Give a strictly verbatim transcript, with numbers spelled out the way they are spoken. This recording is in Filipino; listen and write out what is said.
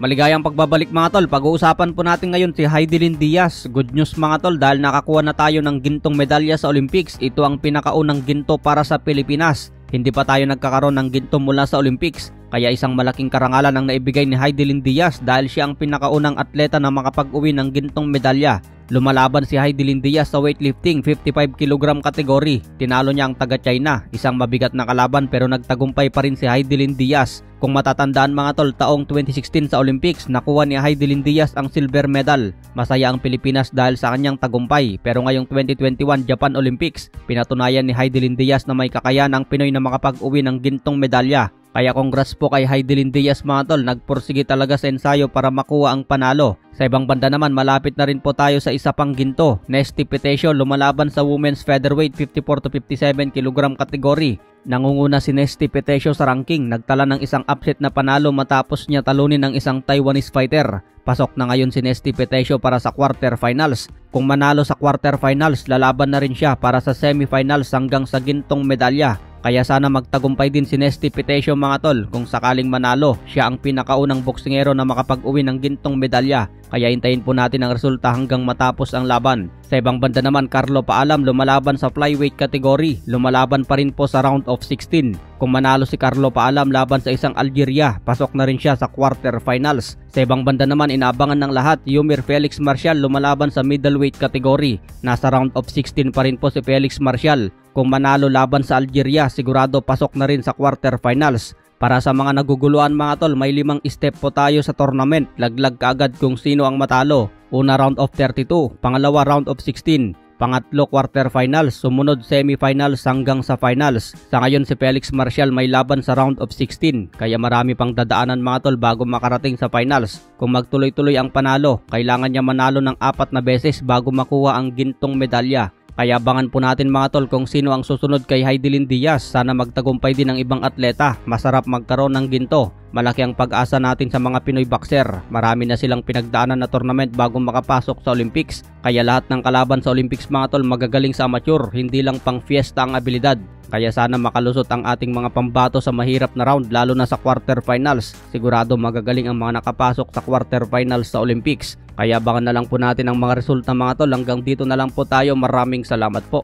Maligayang pagbabalik mga tol. Pag-uusapan po natin ngayon si Hidilyn Diaz. Good news mga tol dahil nakakuha na tayo ng gintong medalya sa Olympics. Ito ang pinakaunang ginto para sa Pilipinas. Hindi pa tayo nagkakaroon ng ginto mula sa Olympics. Kaya isang malaking karangalan ang naibigay ni Hidilyn Diaz dahil siya ang pinakaunang atleta na makapag-uwi ng gintong medalya. Lumalaban si Hidilyn Diaz sa weightlifting fifty-five kilogram kategory. Tinalo niya ang taga-China, isang mabigat na kalaban pero nagtagumpay pa rin si Hidilyn Diaz. Kung matatandaan mga tol, taong twenty sixteen sa Olympics, nakuha ni Hidilyn Diaz ang silver medal. Masaya ang Pilipinas dahil sa kanyang tagumpay. Pero ngayong twenty twenty-one Japan Olympics, pinatunayan ni Hidilyn Diaz na may kakayanang Pinoy na makapag-uwi ng gintong medalya. Kaya congrats po kay Hidilyn Diaz mga tol, nagpursige talaga sa ensayo para makuha ang panalo. Sa ibang banda naman, malapit na rin po tayo sa isa pang ginto. Nesty Petesio lumalaban sa women's featherweight fifty-four to fifty-seven kilogram kategory. Nangunguna si Nesty Petesio sa ranking, nagtala ng isang upset na panalo matapos niya talunin ng isang Taiwanese fighter. Pasok na ngayon si Nesty Petesio para sa quarterfinals. Kung manalo sa quarterfinals, lalaban na rin siya para sa semifinals hanggang sa gintong medalya. Kaya sana magtagumpay din si Nesty Petesio mga tol. Kung sakaling manalo, siya ang pinakaunang boksingero na makapag-uwi ng gintong medalya. Kaya hintayin po natin ang resulta hanggang matapos ang laban. Sa ibang banda naman, Carlo Paalam lumalaban sa flyweight category. Lumalaban pa rin po sa round of sixteen. Kung manalo si Carlo Paalam laban sa isang Algeria, pasok na rin siya sa quarterfinals. Sa ibang banda naman, inaabangan ng lahat, Yumir Felix Marcial lumalaban sa middleweight category. Nasa round of sixteen pa rin po si Felix Marcial. Kung manalo laban sa Algeria, sigurado pasok na rin sa quarterfinals. Para sa mga naguguluhan mga tol, may limang step po tayo sa tournament. Laglag kaagad kung sino ang matalo. Una round of thirty-two, pangalawa round of sixteen, pangatlo quarterfinals, sumunod semifinals hanggang sa finals. Sa ngayon si Felix Marcial may laban sa round of sixteen, kaya marami pang dadaanan mga tol bago makarating sa finals. Kung magtuloy-tuloy ang panalo, kailangan niya manalo ng apat na beses bago makuha ang gintong medalya. Kaya abangan po natin mga tol kung sino ang susunod kay Hidilyn Diaz. Sana magtagumpay din ang ibang atleta. Masarap magkaroon ng ginto. Malaki ang pag-asa natin sa mga Pinoy boxer. Marami na silang pinagdaanan na tournament bago makapasok sa Olympics. Kaya lahat ng kalaban sa Olympics mga tol magagaling sa amateur, hindi lang pang fiesta ang abilidad. Kaya sana makalusot ang ating mga pambato sa mahirap na round lalo na sa quarterfinals. Sigurado magagaling ang mga nakapasok sa quarterfinals sa Olympics. Kaya abangan na lang po natin ang mga resulta mga tol. Hanggang dito na lang po tayo. Maraming salamat po.